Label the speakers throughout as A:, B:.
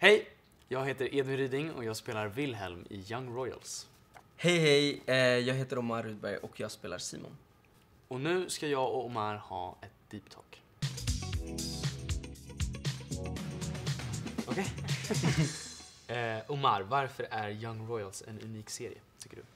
A: Hej, jag heter Edvin Ryding och jag spelar Wilhelm i Young Royals.
B: Hej, jag heter Omar Rudberg och jag spelar Simon.
A: Och nu ska jag och Omar ha ett deep talk. Okej. Omar, varför är Young Royals en unik serie, tycker du?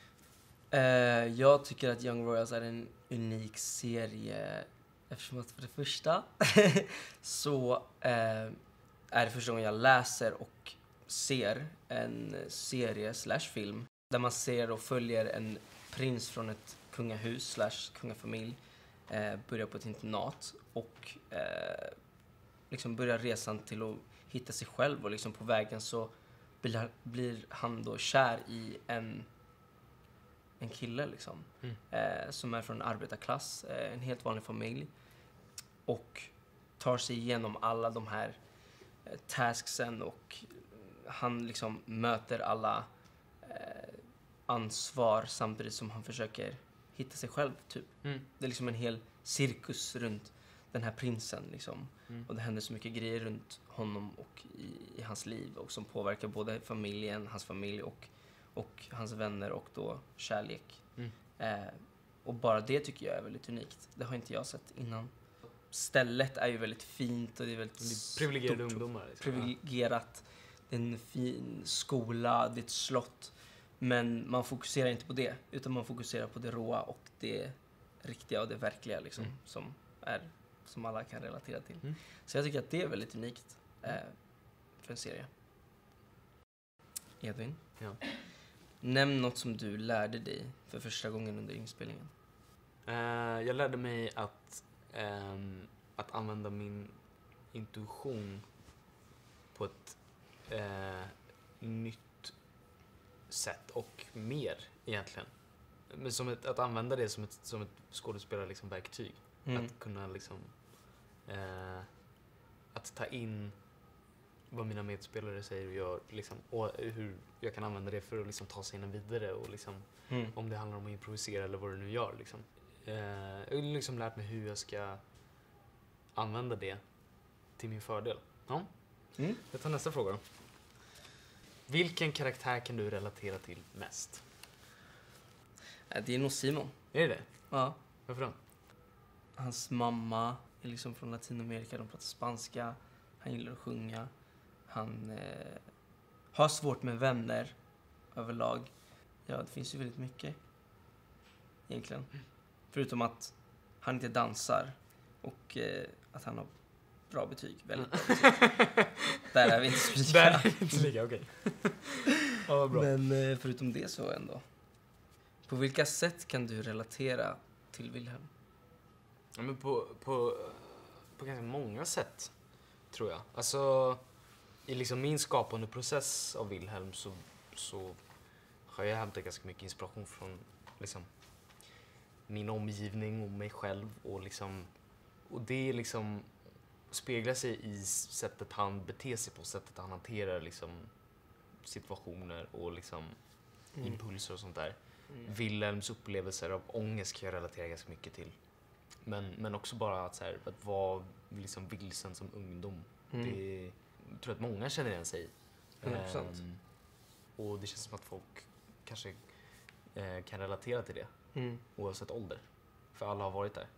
B: Jag tycker att Young Royals är en unik serie eftersom att för det första så är det första gången jag läser och ser en serie / film där man ser och följer en prins från ett kungahus / kungafamilj börjar på ett internat och liksom börjar resan till att hitta sig själv, och liksom på vägen så blir han då kär i en kille liksom, som är från arbetarklass, en helt vanlig familj, och tar sig igenom alla de här tasksen, och han liksom möter alla ansvar samtidigt som han försöker hitta sig själv typ. Det är liksom en hel cirkus runt den här prinsen liksom. Och det händer så mycket grejer runt honom och i hans liv, och som påverkar både familjen, hans familj och hans vänner, och då kärlek. Och bara det tycker jag är väldigt unikt. Det har inte jag sett innan. Stället är ju väldigt fint och det är väldigt
A: Privilegierade ungdomar. Liksom.
B: Privilegierat. Det är en fin skola, det är ett slott. Men man fokuserar inte på det, utan man fokuserar på det råa och det riktiga och det verkliga liksom, som alla kan relatera till. Så jag tycker att det är väldigt unikt för en serie. Edvin?
A: Ja.
B: Nämn något som du lärde dig för första gången under inspelningen.
A: Jag lärde mig att använda min intuition på ett nytt sätt och mer egentligen. Men att använda det som ett skådespelare liksom verktyg. Att kunna liksom att ta in vad mina medspelare säger och gör liksom, och hur jag kan använda det för att liksom ta sig in vidare, och liksom, om det handlar om att improvisera eller vad det nu gör liksom. Jag har liksom lärt mig hur jag ska använda det till min fördel. Ja. Jag tar nästa fråga då. Vilken karaktär kan du relatera till mest?
B: Det är nog Simon.
A: Är det?
B: Ja.
A: Varför då?
B: Hans mamma är liksom från Latinamerika, de pratar spanska. Han gillar att sjunga. Han har svårt med vänner överlag. Ja, det finns ju väldigt mycket egentligen. Förutom att han inte dansar och att han har bra betyg. Väldigt bra betyg. Där är vi inte så lika.
A: Där är vi inte så lika, okej. Ja, bra.
B: Men förutom det så ändå. På vilka sätt kan du relatera till Wilhelm?
A: Ja, men på ganska många sätt, tror jag. Alltså, i liksom min skapande process av Wilhelm så har jag hämtat ganska mycket inspiration från liksom min omgivning och mig själv, och liksom, och det liksom speglar sig i sättet han beter sig på, sättet han hanterar liksom situationer och liksom impulser och sånt där. Wilhelms upplevelser av ångest kan jag relatera ganska mycket till. Men också bara att vara liksom vilsen som ungdom. Jag tror att många känner igen sig. Och det känns som att folk kanske kan relatera till det. Oavsett ålder. För alla har varit där.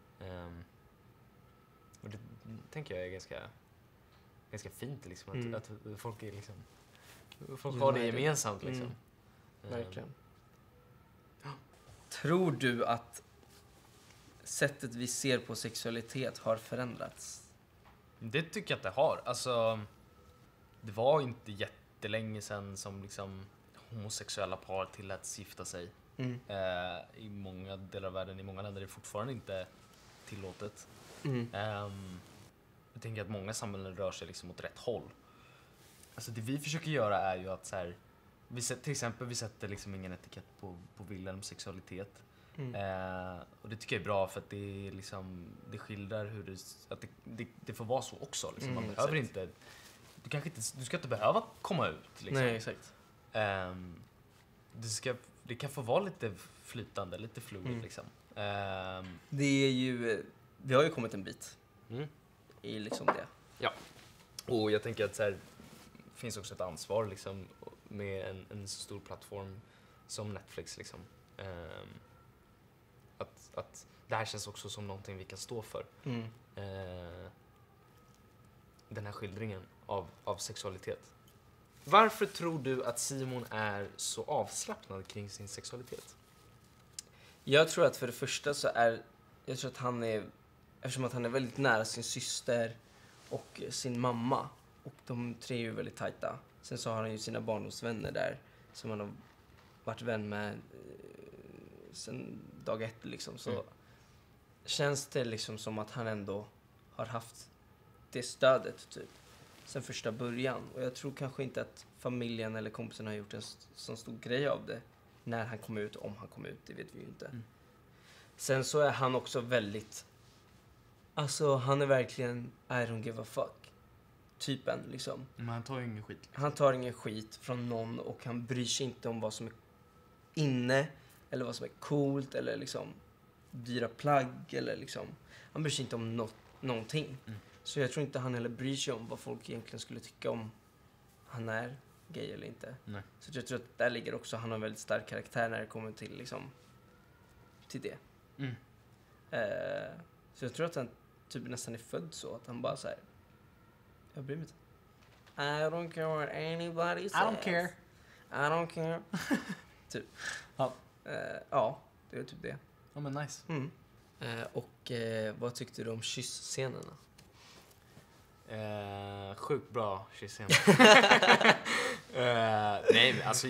A: Och det tänker jag är ganska fint liksom, att folk är liksom, folk har det gemensamt liksom.
B: Verkligen. Tror du att sättet vi ser på sexualitet har förändrats?
A: Det tycker jag att det har. Alltså, det var inte jättelänge sedan som liksom homosexuella par tilläts gifta sig. I många delar av världen, i många länder är det fortfarande inte tillåtet. Jag tänker att många samhällen rör sig liksom åt rätt håll. Alltså det vi försöker göra är ju att vi sätter liksom ingen etikett på Wilhelms sexualitet. Och det tycker jag är bra, för att det är liksom, det skildrar hur det får vara så också liksom. Man behöver inte, du ska inte behöva komma ut liksom.
B: Nej, exakt.
A: Det kan få vara lite flytande, lite fluid liksom.
B: Det är ju, vi har ju kommit en bit i liksom det.
A: Ja. Och jag tänker att finns också ett ansvar liksom, med en så stor plattform som Netflix. Liksom. Att det här känns också som någonting vi kan stå för. Den här skildringen av sexualitet. Varför tror du att Simon är så avslappnad kring sin sexualitet?
B: Jag tror att för det första så jag tror att han är, eftersom att han är väldigt nära sin syster och sin mamma, och de tre är ju väldigt tajta. Sen så har han ju sina barndomsvänner där som han har varit vän med sen dag ett liksom. Så känns det liksom som att han ändå har haft det stödet typ sen första början. Och jag tror kanske inte att familjen eller kompisen har gjort en sån stor grej av det när han kom ut, om han kom ut, det vet vi ju inte. Sen så är han också väldigt, alltså han är verkligen I don't give a fuck typen liksom.
A: Men han tar ju ingen skit.
B: Han tar ingen skit från någon och han bryr sig inte om vad som är inne eller vad som är coolt eller liksom dyra plagg eller liksom, han bryr sig inte om någonting. Så jag tror inte han heller bryr sig om vad folk egentligen skulle tycka om han är gay eller inte.
A: Nej.
B: Så jag tror att där ligger också, han har en väldigt stark karaktär när det kommer till liksom till det. Så jag tror att han typ nästan är född så att han bara så här, jag bryr mig inte. I don't care what anybody says. I don't care. Typ.
A: Ja.
B: Ja, det är typ det.
A: Ja, men nice.
B: Och vad tyckte du om kyssscenerna?
A: Sjukt bra kyssscener. Nej, men alltså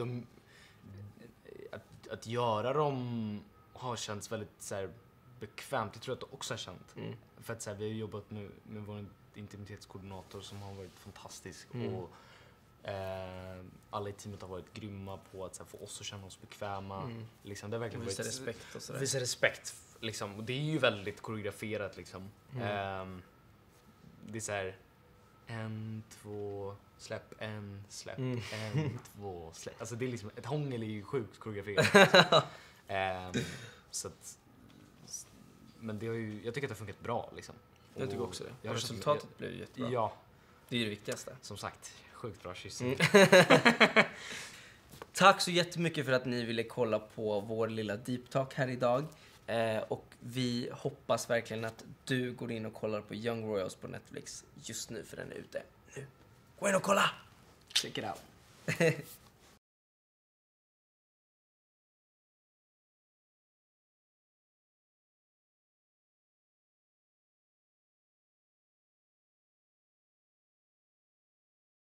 A: att göra dem har känts väldigt så här, bekvämt. Jag tror att det också har känt. För att så här, vi har jobbat med vår intimitetskoordinator som har varit fantastisk. Och alla i teamet har varit grymma på att så här, få oss att känna oss bekväma. Liksom, det har verkligen
B: Visa
A: varit,
B: respekt och sådär.
A: Visa respekt. Liksom. Och det är ju väldigt koreograferat. Liksom. Det är så här, 1, 2, släpp, 1, släpp, 1, 2, släpp. Alltså det är liksom, ett hångel är ju sjukt koreograferat. Så att, men det har ju, jag tycker att det har funkat bra liksom.
B: Jag tycker också det. Och resultatet blev jättebra.
A: Ja.
B: Det är det viktigaste.
A: Som sagt, sjukt bra kyss.
B: Tack så jättemycket för att ni ville kolla på vår lilla deep talk här idag. Och vi hoppas verkligen att du går in och kollar på Young Royals på Netflix just nu, för den är ute nu. Gå in och kolla!
A: Check it out.